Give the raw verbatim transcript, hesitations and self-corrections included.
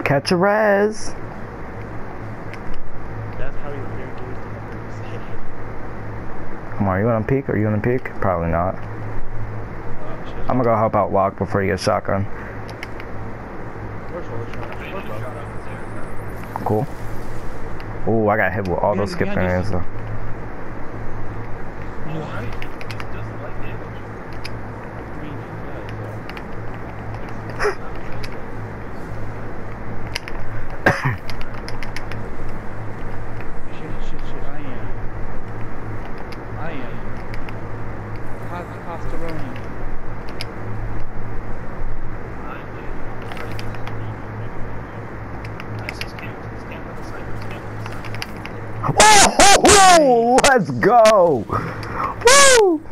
Catch a res. That's how you hear games to say. Come on, are you gonna peek? Are you gonna peek? Probably not. Oh, shit. I'm gonna go help out Lock before he gets shotgun. Where's Holy Shot? Where's Bro? Cool. Ooh, I got hit with all those skip Behind grenades us. though. Shit, shit, shit, I am. I am. Cos- Costaroni. Oh, let's go! Woo!